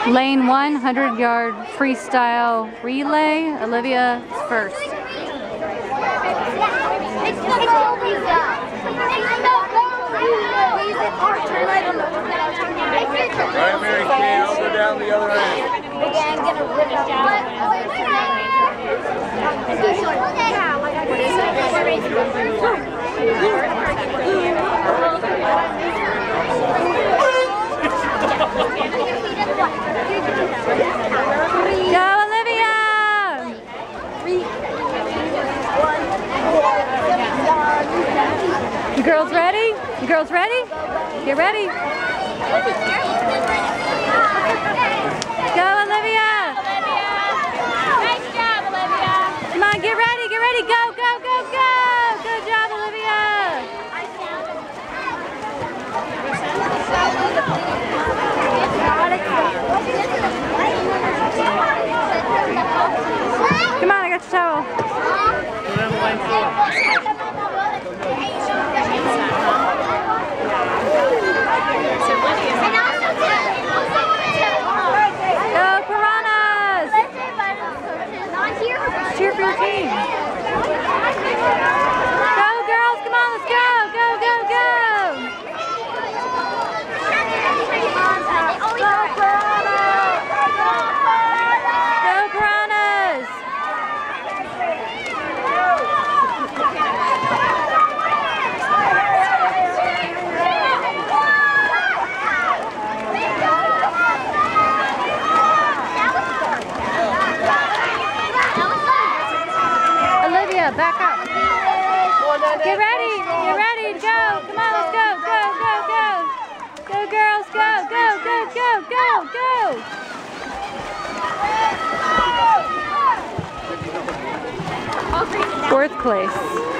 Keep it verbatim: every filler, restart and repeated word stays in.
Lane one, hundred yard freestyle relay. Olivia is first. Alright, Mary Kay, I'll go down the other end. Go, Olivia! You girls ready? You girls ready? Get ready. Go, Olivia! Nice job, Olivia! Come on, get ready, get ready. Go, go, go, go! Good job, Olivia! Come on, I got your towel. Go down to lane four. Go, Piranhas! Cheer for your team. Go, girls, come on, let's go, go, go, go! Go, Piranhas! Go, Piranhas! Olivia, back up. Get ready, get ready, go. Come on, let's go, go, go, go. Go, girls, go, go, go, go, go. Fourth place.